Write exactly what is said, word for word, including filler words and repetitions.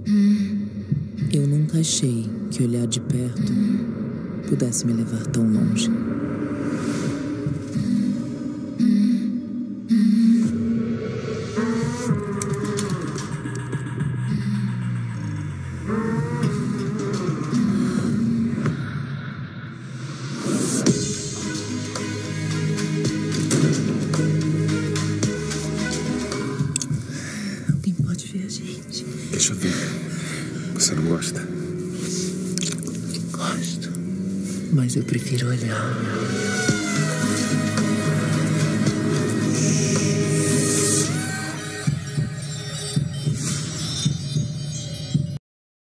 Eu nunca achei que olhar de perto pudesse me levar tão longe. Alguém pode ver a gente. Deixa eu ver. Você não gosta? Gosto, mas eu prefiro olhar.